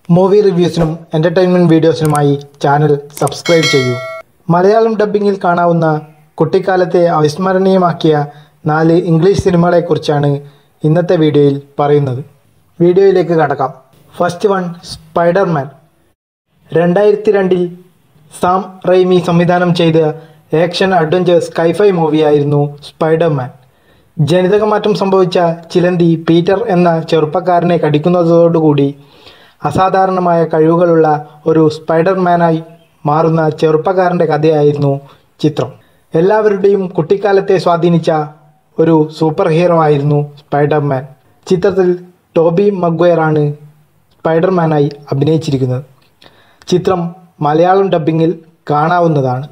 Movie റിവ്യൂസിനും entertainment വീഡിയോസിനുമായി channel subscribe ചെയ്യൂ. മലയാളം ഡബ്ബിങ്ങിൽ കാണാവുന്ന കുട്ടിക്കാലത്തെ അവിസ്മരണീയമാക്കിയ 4 ഇംഗ്ലീഷ് സിനിമകളെക്കുറിച്ചാണ് ഇന്നത്തെ വീഡിയോയിൽ പറയുന്നത്. വീഡിയോയിലേക്ക് കടക്കാം. First one, Spiderman. 2002 Sam Raimi സംവിധാനം ചെയ്ത ആക്ഷൻ അഡ്വഞ്ചർ സ്കൈഫൈ മൂവിയായിരുന്നു സ്പൈഡർമാൻ. ജനിതകമാറ്റം സംഭവിച്ച ചിലന്തി പീറ്റർ എന്ന ചെറുപ്പക്കാരനെ കടിക്കുന്നതോടുകൂടി അസാധാരണമായ കഴിവുകളുള്ള ഒരു സ്പൈഡർമാനായി മാറുന്ന ചെറുപ്പക്കാരൻ്റെ കഥയായിരുന്നു ചിത്രം. എല്ലാവരുടെയും കുട്ടിക്കാലത്തെ സ്വാധീനിച്ച ഒരു സൂപ്പർ ഹീറോ ആയിരുന്നു സ്പൈഡർമാൻ. ചിത്രത്തിൽ ടോബി മഗ്വയറാണ് സ്പൈഡർമാനായി അഭിനയിച്ചിരിക്കുന്നത്. ചിത്രം മലയാളം ഡബ്ബിങ്ങിൽ കാണാവുന്നതാണ്.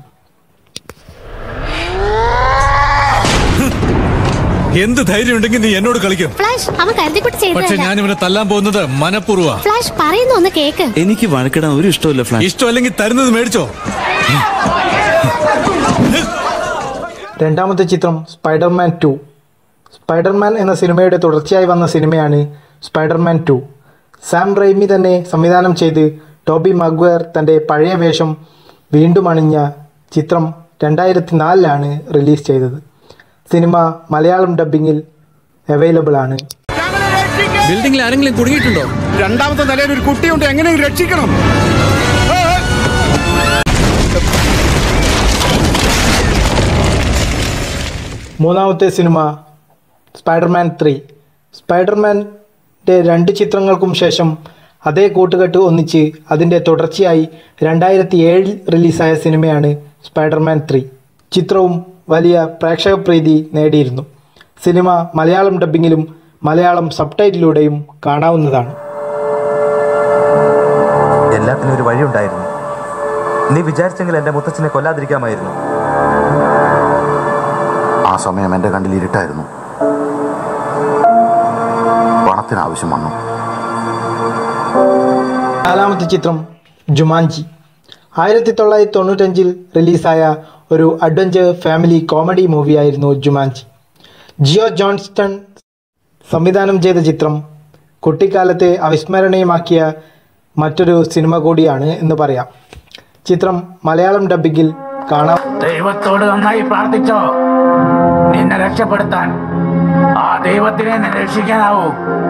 എന്ത് ധൈര്യം ഉണ്ടെങ്കിൽ നീ എന്നോട് കളിക്കും. പക്ഷെ ഞാൻ ഇവനെ തല്ലാൻ പോകുന്നത് മനഃപൂർവ്വ. എനിക്ക് വഴക്കിടാൻ ഒരു ഇഷ്ടമില്ല. ഇഷ്ടമല്ലെങ്കിൽ തരുന്നത് മേടിച്ചോ. രണ്ടാമത്തെ ചിത്രം സ്പൈഡർമാൻ 2. സ്പൈഡർമാൻ എന്ന സിനിമയുടെ തുടർച്ചയായി വന്ന സിനിമയാണ് സ്പൈഡർമാൻ 2. സാം റെയ്മി തന്നെ സംവിധാനം ചെയ്ത് ടോബി മഗ്വയർ തൻ്റെ പഴയ വേഷം വീണ്ടും അണിഞ്ഞ ചിത്രം 2004 റിലീസ് ചെയ്തത്. സിനിമ മലയാളം ഡബ്ബിങ്ങിൽ അവൈലബിൾ ആണ്. ബിൽഡിംഗിൽ ആരെങ്കിലും കുടുങ്ങിയിട്ടുണ്ടോ? രണ്ടാമത്തെ നിലയിൽ ഒരു കുട്ടിയുണ്ട്, എങ്ങനെയും രക്ഷിക്കണം. മൂന്നാമത്തെ സിനിമ സ്പൈഡർമാൻ 3. സ്പൈഡർമാൻ്റെ 2 ചിത്രങ്ങൾക്കും ശേഷം അതേ കൂട്ടുകെട്ട് ഒന്നിച്ച് അതിൻ്റെ തുടർച്ചയായി 2007 റിലീസായ സിനിമയാണ് സ്പൈഡർമാൻ 3. ചിത്രവും വലിയ പ്രേക്ഷക പ്രീതി നേടിയിരുന്നു. സിനിമ മലയാളം ഡബ്ബിങ്ങിലും മലയാളം സബ്ടൈറ്റിലൂടെയും കാണാവുന്നതാണ്. എല്ലാത്തിനും ഒരു വഴിയുണ്ടായിരുന്നു. നീ വിചാരിച്ചെങ്കിൽ എൻ്റെ മുത്തച്ഛനെ കൊല്ലാതിരിക്കാമായിരുന്നു. ആ സമയം എൻ്റെ കണ്ണിൽ ഇരുട്ടായിരുന്നു. പണത്തിന് ആവശ്യം വന്നു. നാലാമത്തെ ചിത്രം ജുമാൻജി. 1995 റിലീസായ ഒരു അഡ്വഞ്ചർ ഫാമിലി കോമഡി മൂവിയായിരുന്നു ജുമാൻജി. ജിയോ ജോൺസ്റ്റൺ സംവിധാനം ചെയ്ത ചിത്രം കുട്ടിക്കാലത്തെ അവിസ്മരണീയമാക്കിയ മറ്റൊരു സിനിമ കൂടിയാണ് എന്ന് പറയാം. ചിത്രം മലയാളം ഡബ്ബിങ്ങിൽ കാണാം. ദൈവത്തോട് നന്നായി പ്രാർത്ഥിച്ചോ, നിന്നെ രക്ഷപ്പെടുത്താൻ. ആ ദൈവത്തിനെ രക്ഷിക്കാനാവൂ.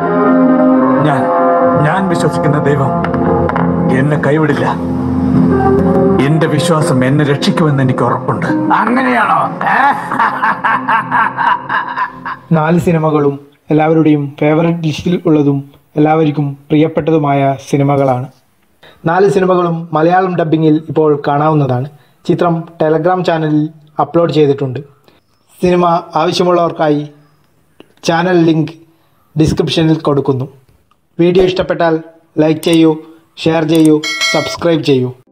ഞാൻ വിശ്വസിക്കുന്ന ദൈവം എന്നെ കൈവിടില്ല. എന്റെ വിശ്വാസം എന്നെ രക്ഷിക്കുമെന്ന് എനിക്ക് ഉറപ്പുണ്ട്. അങ്ങനെയാണോ? 4 സിനിമകളും എല്ലാവരുടെയും ഫേവറേറ്റ് ലിസ്റ്റിൽ ഉള്ളതും എല്ലാവർക്കും പ്രിയപ്പെട്ടതുമായ സിനിമകളാണ്. 4 സിനിമകളും മലയാളം ഡബ്ബിങ്ങിൽ ഇപ്പോൾ കാണാവുന്നതാണ്. ചിത്രം ടെലഗ്രാം ചാനലിൽ അപ്ലോഡ് ചെയ്തിട്ടുണ്ട്. സിനിമ ആവശ്യമുള്ളവർക്കായി ചാനൽ ലിങ്ക് ഡിസ്ക്രിപ്ഷനിൽ കൊടുക്കുന്നു. വീഡിയോ ഇഷ്ടപ്പെട്ടാൽ ലൈക്ക് ചെയ്യൂ, ഷെയർ ചെയ്യൂ, സബ്സ്ക്രൈബ് ചെയ്യൂ.